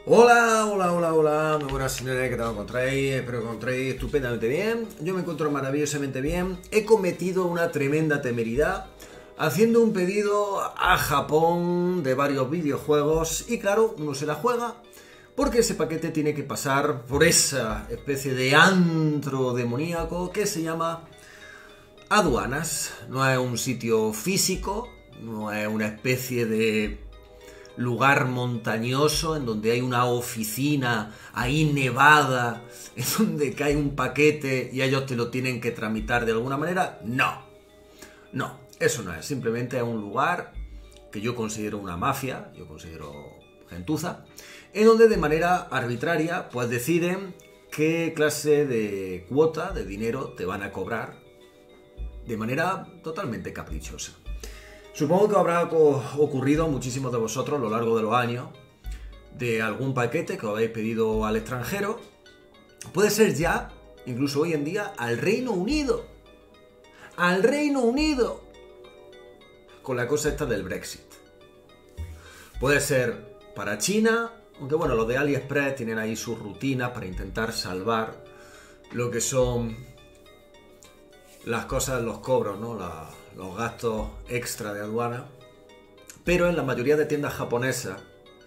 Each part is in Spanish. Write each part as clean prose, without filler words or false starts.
Hola, hola, hola, hola, muy buenas señores, ¿qué tal encontráis? Espero que encontréis estupendamente bien. Yo me encuentro maravillosamente bien. He cometido una tremenda temeridad haciendo un pedido a Japón de varios videojuegos y claro, uno se la juega porque ese paquete tiene que pasar por esa especie de antro demoníaco que se llama aduanas. No es un sitio físico, no es una especie de lugar montañoso en donde hay una oficina ahí nevada, en donde cae un paquete y ellos te lo tienen que tramitar de alguna manera. No, eso no es. Simplemente es un lugar que yo considero una mafia, yo considero gentuza, en donde de manera arbitraria pues deciden qué clase de cuota de dinero te van a cobrar de manera totalmente caprichosa. Supongo que habrá ocurrido a muchísimos de vosotros a lo largo de los años de algún paquete que os habéis pedido al extranjero. Puede ser ya, incluso hoy en día, al Reino Unido. ¡Al Reino Unido! Con la cosa esta del Brexit. Puede ser para China, aunque bueno, los de AliExpress tienen ahí sus rutinas para intentar salvar lo que son las cosas, los cobros, ¿no? Los gastos extra de aduana, pero en la mayoría de tiendas japonesas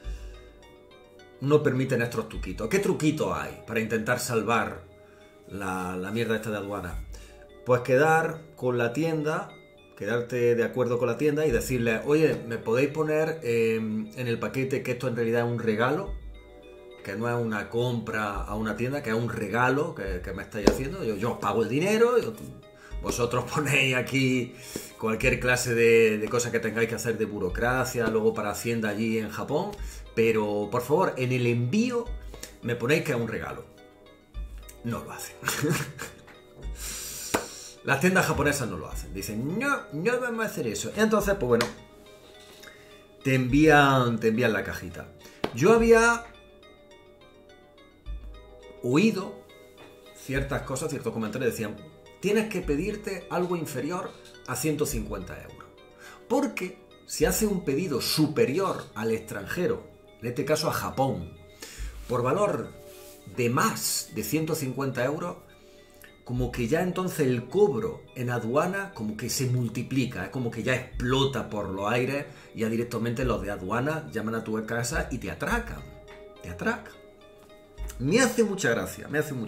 no permiten estos truquitos. ¿Qué truquitos hay para intentar salvar la mierda esta de aduana? Pues quedar con la tienda, quedarte de acuerdo con la tienda y decirle, oye, ¿me podéis poner en el paquete que esto en realidad es un regalo? Que no es una compra a una tienda, que es un regalo que me estáis haciendo. Yo os pago el dinero, vosotros ponéis aquí cualquier clase de cosa que tengáis que hacer de burocracia, luego para Hacienda allí en Japón, pero por favor, en el envío me ponéis que es un regalo. No lo hacen. Las tiendas japonesas no lo hacen. Dicen, no vamos a hacer eso. Y entonces, pues bueno, te envían la cajita. Yo había oído ciertas cosas, ciertos comentarios decían, tienes que pedirte algo inferior a 150 euros. Porque si hace un pedido superior al extranjero, en este caso a Japón, por valor de más de 150 euros, como que ya entonces el cobro en aduana como que se multiplica, es como que ya explota por los aires y ya directamente los de aduana llaman a tu casa y te atracan. Te atracan. Me hace mucha gracia.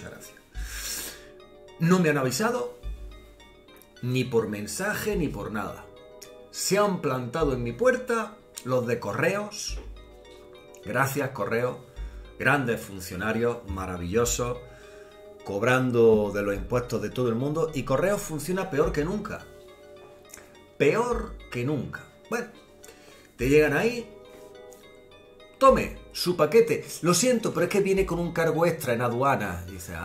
No me han avisado, ni por mensaje, ni por nada. Se han plantado en mi puerta los de Correos. Gracias, Correo. Grandes funcionarios, maravillosos, cobrando de los impuestos de todo el mundo. Y Correos funciona peor que nunca. Peor que nunca. Bueno, te llegan ahí. Tome su paquete. Lo siento, pero es que viene con un cargo extra en aduana. Y dice,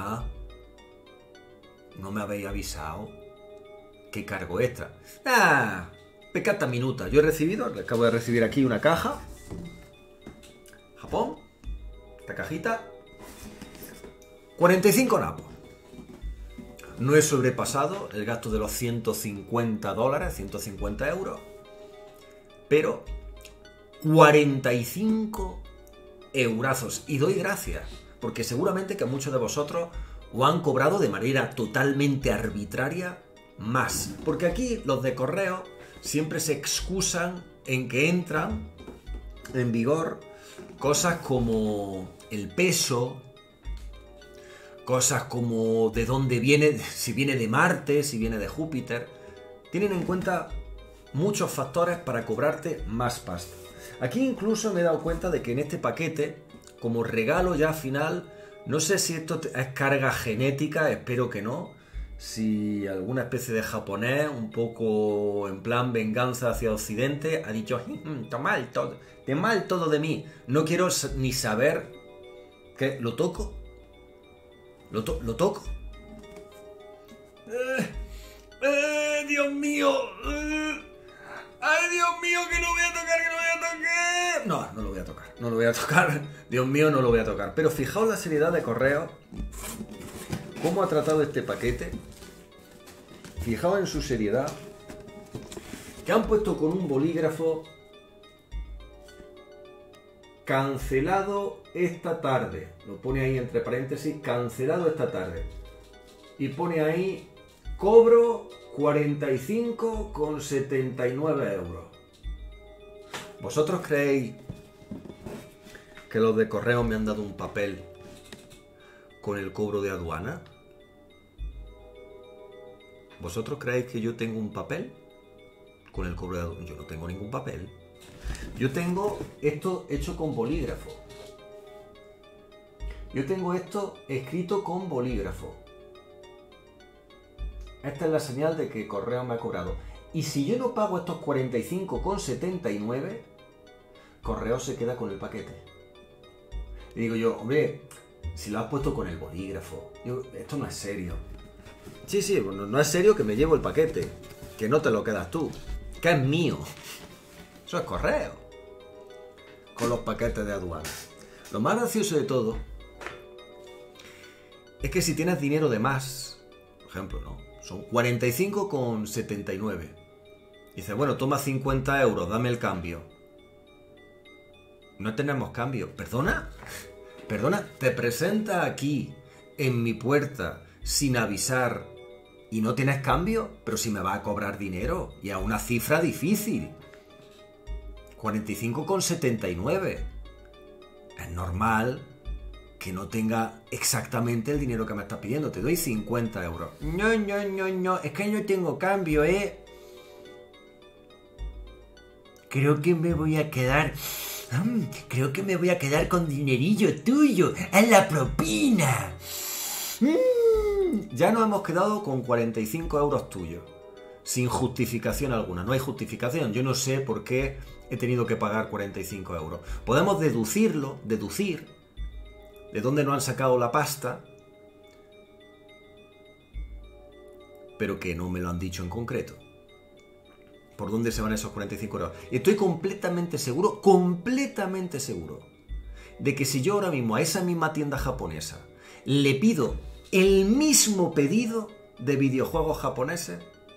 no me habéis avisado. ¿Qué cargo extra? Peccata minuta. Yo he recibido, acabo de recibir aquí una caja. Japón. Esta cajita. 45 napos. No he sobrepasado el gasto de los $150, 150 euros. Pero 45 eurazos. Y doy gracias. Porque seguramente que a muchos de vosotros o han cobrado de manera totalmente arbitraria más. Porque aquí los de correo siempre se excusan en que entran en vigor cosas como el peso, cosas como de dónde viene, si viene de Marte, si viene de Júpiter. Tienen en cuenta muchos factores para cobrarte más pasta. Aquí incluso me he dado cuenta de que en este paquete, como regalo ya final, no sé si esto es carga genética, espero que no. Si alguna especie de japonés, un poco en plan venganza hacia Occidente, ha dicho, de mal todo de mí. No quiero ni saber qué. ¿Lo toco? ¿Lo toco? ¡Dios mío! ¡Ay, Dios mío, que no voy a tocar, que no voy a tocar! No lo voy a tocar. Dios mío, no lo voy a tocar. Pero fijaos la seriedad de Correo. ¿Cómo ha tratado este paquete? Fijaos en su seriedad. Que han puesto con un bolígrafo cancelado esta tarde. Lo pone ahí entre paréntesis, cancelado esta tarde. Y pone ahí, cobro 45,79 euros. ¿Vosotros creéis que los de correo me han dado un papel con el cobro de aduana? ¿Vosotros creéis que yo tengo un papel con el cobro de aduana? Yo no tengo ningún papel. Yo tengo esto hecho con bolígrafo. Yo tengo esto escrito con bolígrafo. Esta es la señal de que correo me ha cobrado. Y si yo no pago estos 45,79, correo se queda con el paquete. Y digo yo, hombre, si lo has puesto con el bolígrafo, esto no es serio. Sí, bueno, no es serio que me llevo el paquete, que no te lo quedas tú, que es mío. Eso es correo. Con los paquetes de aduana. Lo más gracioso de todo es que si tienes dinero de más, por ejemplo, ¿no? Son 45,79. Dices, bueno, toma 50 euros, dame el cambio. No tenemos cambio. ¿Perdona? ¿Perdona? Te presenta aquí, en mi puerta, sin avisar y no tienes cambio, pero si me va a cobrar dinero y a una cifra difícil. 45,79. Es normal que no tenga exactamente el dinero que me estás pidiendo. Te doy 50 euros. No, es que no tengo cambio, ¿eh? Creo que me voy a quedar con dinerillo tuyo. ¡Es la propina! Ya nos hemos quedado con 45 euros tuyos. Sin justificación alguna. No hay justificación. Yo no sé por qué he tenido que pagar 45 euros. Podemos deducir de dónde nos han sacado la pasta, pero que no me lo han dicho en concreto. ¿Por dónde se van esos 45 euros? Y estoy completamente seguro, de que si yo ahora mismo a esa misma tienda japonesa le pido el mismo pedido de videojuegos japoneses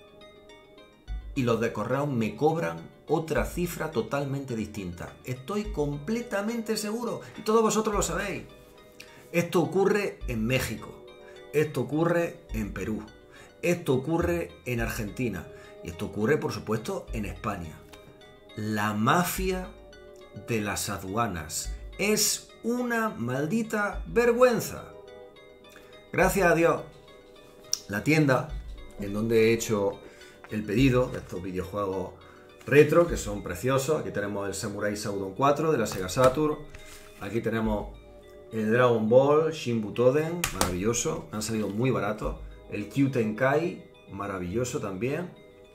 y los de correo me cobran otra cifra totalmente distinta. Estoy completamente seguro. Y todos vosotros lo sabéis. Esto ocurre en México. Esto ocurre en Perú. Esto ocurre en Argentina. Y esto ocurre, por supuesto, en España. La mafia de las aduanas es una maldita vergüenza. Gracias a Dios, la tienda en donde he hecho el pedido de estos videojuegos retro, que son preciosos. Aquí tenemos el Samurai Shodown 4 de la Sega Saturn. Aquí tenemos el Dragon Ball Shin Butoden, maravilloso. Han salido muy baratos. El Kyutenkai, maravilloso también.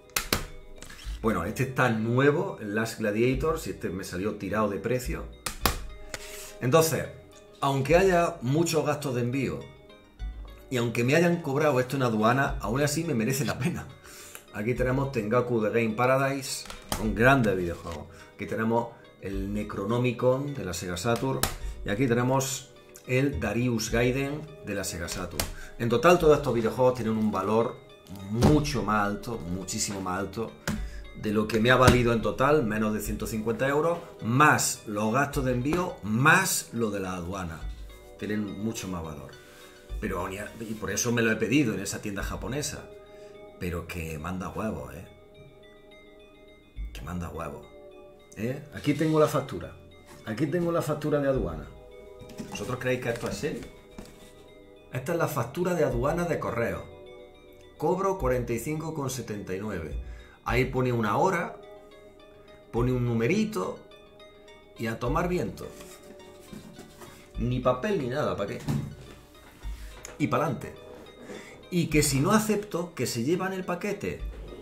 Bueno, este está nuevo, el Last Gladiator, si este me salió tirado de precio. Entonces, aunque haya muchos gastos de envío y aunque me hayan cobrado esto en aduana, aún así me merece la pena. Aquí tenemos Tengaku The Game Paradise, un grande videojuego. Aquí tenemos el Necronomicon de la Sega Saturn y aquí tenemos el Darius Gaiden de la Sega Saturn. En total, todos estos videojuegos tienen un valor mucho más alto, muchísimo más alto de lo que me ha valido en total, menos de 150 euros, más los gastos de envío, más lo de la aduana. Tienen mucho más valor. Pero, y por eso me lo he pedido en esa tienda japonesa. Pero que manda huevos, ¿eh? Que manda huevos. ¿Eh? Aquí tengo la factura. Aquí tengo la factura de aduana. ¿Vosotros creéis que esto es serio? Esta es la factura de aduana de correo. Cobro 45,79. Ahí pone una hora, pone un numerito y a tomar viento. Ni papel ni nada, ¿para qué? Y para adelante. Y que si no acepto, que se llevan el paquete.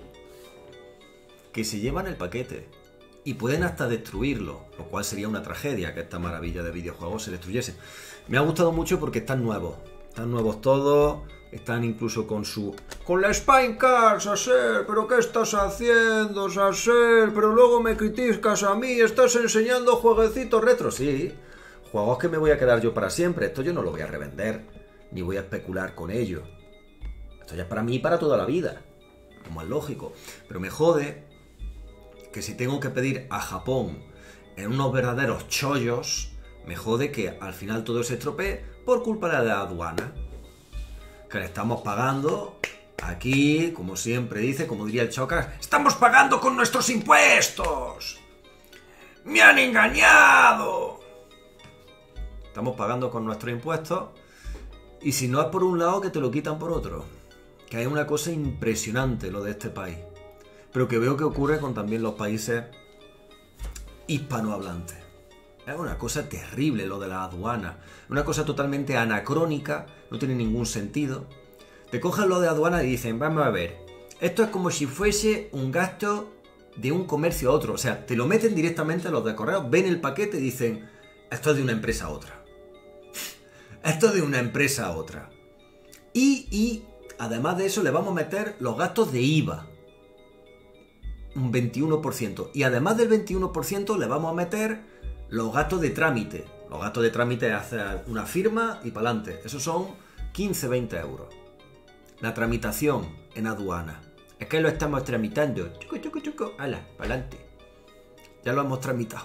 Que se llevan el paquete. Y pueden hasta destruirlo, lo cual sería una tragedia que esta maravilla de videojuegos se destruyese. Me ha gustado mucho porque están nuevos. Están nuevos todos. Están incluso con la Spine Card, Saser, ¿pero qué estás haciendo, Saser? Pero luego me criticas a mí, estás enseñando jueguecitos retro. Sí, juegos que me voy a quedar yo para siempre. Esto yo no lo voy a revender, ni voy a especular con ello. Esto ya es para mí y para toda la vida, como es lógico. Pero me jode que si tengo que pedir a Japón en unos verdaderos chollos, me jode que al final todo se estropee por culpa de la aduana. Que le estamos pagando aquí, como siempre dice, como diría el Chocas, ¡estamos pagando con nuestros impuestos! ¡Me han engañado! Estamos pagando con nuestros impuestos y si no es por un lado que te lo quitan por otro. Que es una cosa impresionante lo de este país. Pero que veo que ocurre con también los países hispanohablantes. Es una cosa terrible lo de la aduana. Una cosa totalmente anacrónica, no tiene ningún sentido. Te cogen lo de aduana y dicen, vamos a ver, esto es como si fuese un gasto de un comercio a otro. O sea, te lo meten directamente los de correos, ven el paquete y dicen, esto es de una empresa a otra. Esto es de una empresa a otra. Y además de eso le vamos a meter los gastos de IVA. Un 21%. Y además del 21% le vamos a meter los gastos de trámite. Los gastos de trámite es hacer una firma y para adelante. Esos son 15-20 euros. La tramitación en aduana. Es que lo estamos tramitando. Chucu, chucu, chucu. Hala, para adelante. Ya lo hemos tramitado.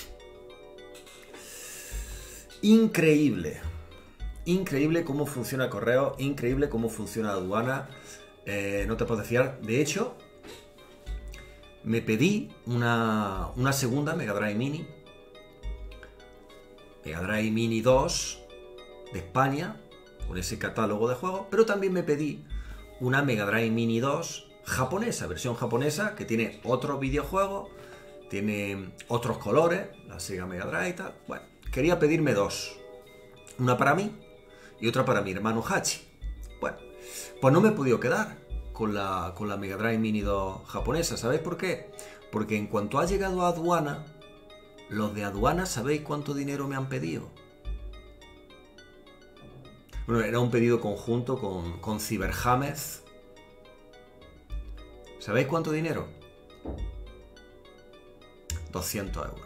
Increíble. Increíble cómo funciona el correo. Increíble cómo funciona la aduana. No te puedes fiar. De hecho, me pedí una segunda Mega Drive Mini. Mega Drive Mini 2 de España, con ese catálogo de juegos, pero también me pedí una Mega Drive Mini 2 japonesa, versión japonesa, que tiene otros videojuegos, tiene otros colores, la Sega Mega Drive y tal. Bueno, quería pedirme dos, una para mí y otra para mi hermano Hachi. Bueno, pues no me he podido quedar con la Mega Drive Mini 2 japonesa. ¿Sabéis por qué? Porque en cuanto ha llegado a aduana, los de aduana, ¿sabéis cuánto dinero me han pedido? Bueno, era un pedido conjunto con Cyberhamez. ¿Sabéis cuánto dinero? 200 euros.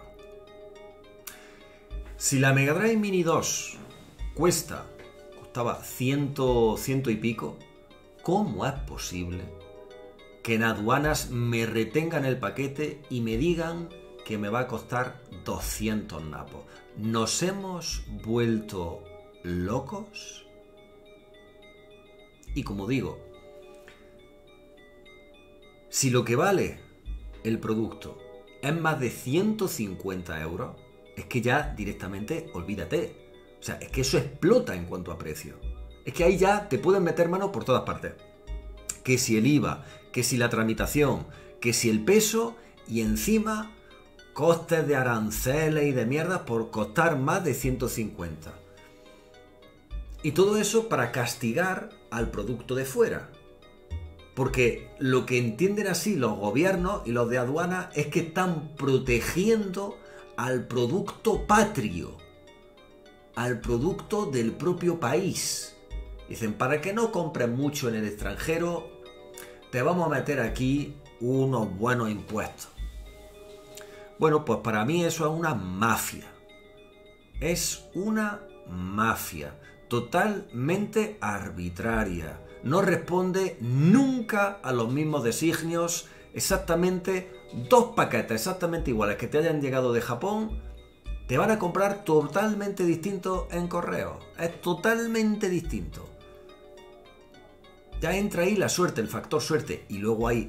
Si la Mega Drive Mini 2 costaba 100 y pico, ¿cómo es posible que en aduanas me retengan el paquete y me digan que me va a costar 200 napos? ¿Nos hemos vuelto locos? Y como digo, si lo que vale el producto es más de 150 euros, es que ya directamente olvídate. O sea, es que eso explota en cuanto a precio. Es que ahí ya te pueden meter mano por todas partes. Que si el IVA, que si la tramitación, que si el peso y encima costes de aranceles y de mierda por costar más de 150. Y todo eso para castigar al producto de fuera. Porque lo que entienden así los gobiernos y los de aduana es que están protegiendo al producto patrio, al producto del propio país. Dicen, para que no compres mucho en el extranjero, te vamos a meter aquí unos buenos impuestos. Bueno, pues para mí eso es una mafia. Es una mafia totalmente arbitraria. No responde nunca a los mismos designios. Exactamente dos paquetes exactamente iguales que te hayan llegado de Japón, te van a comprar totalmente distintos en correo. Es totalmente distinto. Ya entra ahí la suerte, el factor suerte. Y luego hay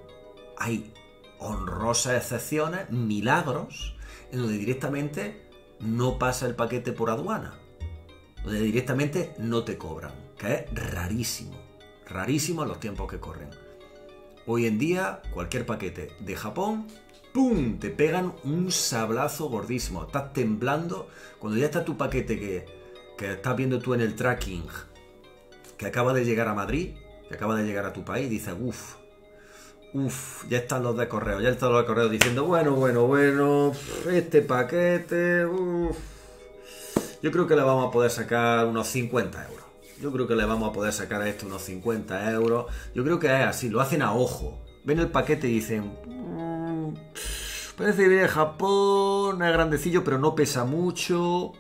honrosas excepciones, milagros, en donde directamente no pasa el paquete por aduana. Donde directamente no te cobran. Que es rarísimo. Rarísimo en los tiempos que corren. Hoy en día, cualquier paquete de Japón, ¡pum!, te pegan un sablazo gordísimo. Estás temblando. Cuando ya está tu paquete que estás viendo tú en el tracking, que acaba de llegar a Madrid, que acaba de llegar a tu país, dices, ya están los de correo, ya están los de correo diciendo, bueno, este paquete, yo creo que le vamos a poder sacar unos 50 euros. Yo creo que le vamos a poder sacar a unos 50 euros. Yo creo que es así, lo hacen a ojo. Ven el paquete y dicen, parece que viene de Japón, es grandecillo, pero no pesa mucho.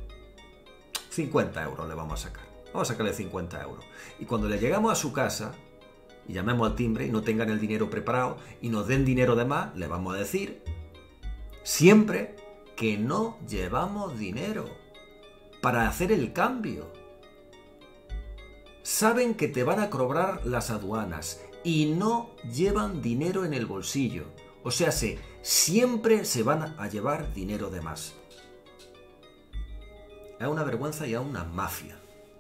50 euros le vamos a sacar. Vamos a sacarle 50 euros. Y cuando le llegamos a su casa y llamemos al timbre y no tengan el dinero preparado y nos den dinero de más, le vamos a decir siempre que no llevamos dinero para hacer el cambio. Saben que te van a cobrar las aduanas y no llevan dinero en el bolsillo. O sea, siempre se van a llevar dinero de más. Es una vergüenza y es una mafia.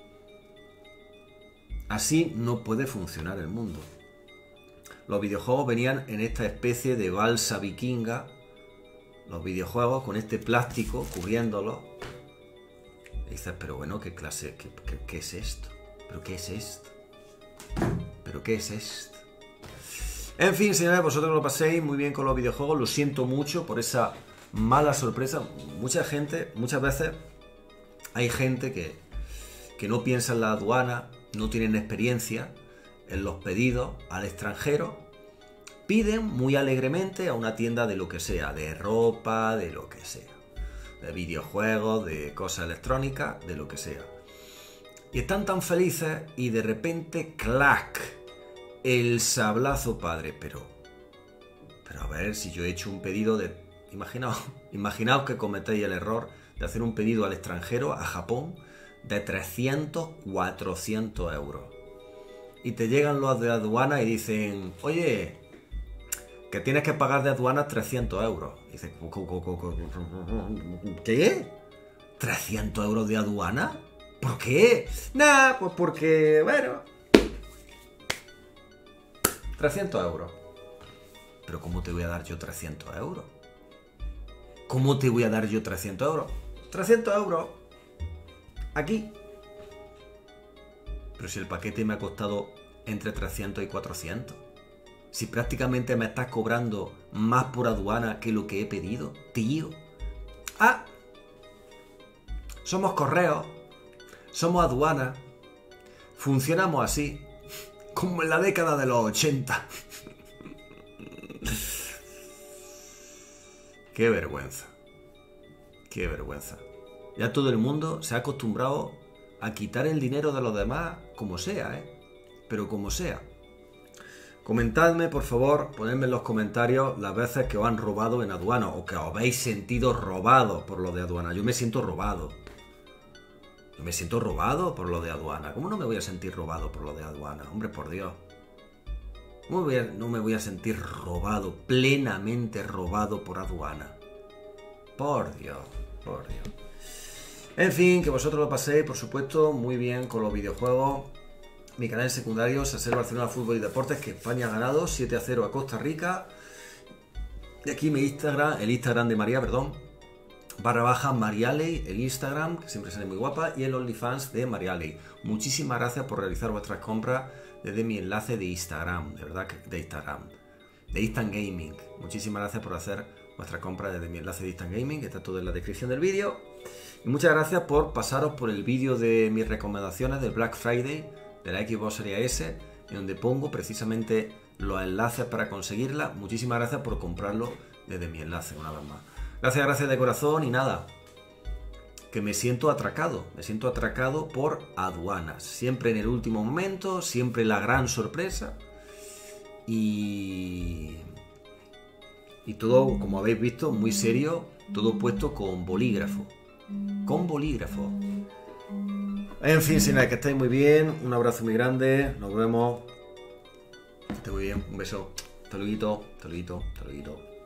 Así no puede funcionar el mundo. Los videojuegos venían en esta especie de balsa vikinga. Los videojuegos con este plástico cubriéndolo. Y dices, pero bueno, ¿qué clase? ¿Qué es esto? ¿Pero qué es esto? ¿Pero qué es esto? En fin, señores, vosotros lo paséis muy bien con los videojuegos. Lo siento mucho por esa mala sorpresa. Muchas veces hay gente que no piensa en la aduana, no tienen experiencia en los pedidos al extranjero. Piden muy alegremente a una tienda de lo que sea, de ropa, de lo que sea, de videojuegos, de cosas electrónicas, de lo que sea. Y están tan felices y de repente, ¡clac!, el sablazo padre. Pero a ver, si yo he hecho un pedido de... Imaginaos que cometéis el error de hacer un pedido al extranjero, a Japón, de 300, 400 euros. Y te llegan los de aduana y dicen, oye, que tienes que pagar de aduana 300 euros. Y dices, ¿qué? ¿300 euros de aduana? ¿Por qué? Nah, pues porque, bueno, 300 euros. Pero ¿cómo te voy a dar yo 300 euros? ¿Cómo te voy a dar yo 300 euros? 300 euros. Aquí. Pero si el paquete me ha costado entre 300 y 400. Si prácticamente me estás cobrando más por aduana que lo que he pedido, tío. Ah, somos correos, somos aduana, funcionamos así, como en la década de los 80. Qué vergüenza, qué vergüenza. Ya todo el mundo se ha acostumbrado a quitar el dinero de los demás como sea, pero como sea. Comentadme, por favor, ponedme en los comentarios las veces que os han robado en aduana o que os habéis sentido robados por lo de aduana. Yo me siento robado. Yo me siento robado por lo de aduana. ¿Cómo no me voy a sentir robado por lo de aduana? Hombre, por Dios. ¿Cómo no me voy a sentir robado, plenamente robado por aduana? Por Dios, por Dios. En fin, que vosotros lo paséis, por supuesto, muy bien con los videojuegos. Mi canal secundario, Saser Barcelona Fútbol y Deportes, que España ha ganado 7-0 a Costa Rica. Y aquí mi Instagram, el Instagram de María, perdón, / Marialey, el Instagram, que siempre sale muy guapa, y el OnlyFans de Marialey. Muchísimas gracias por realizar vuestras compras desde mi enlace de Instagram, de verdad, de Instagram Gaming. Muchísimas gracias por hacer vuestras compras desde mi enlace de Instant Gaming, que está todo en la descripción del vídeo. Y muchas gracias por pasaros por el vídeo de mis recomendaciones del Black Friday de la Xbox Series S, en donde pongo precisamente los enlaces para conseguirla. Muchísimas gracias por comprarlo desde mi enlace, una vez más. Gracias de corazón y nada, que me siento atracado por aduanas, siempre en el último momento, siempre la gran sorpresa y todo, como habéis visto, muy serio, todo puesto con bolígrafo. En fin, sin nada, que estéis muy bien, un abrazo muy grande, nos vemos, que estéis muy bien, un beso, hasta luego.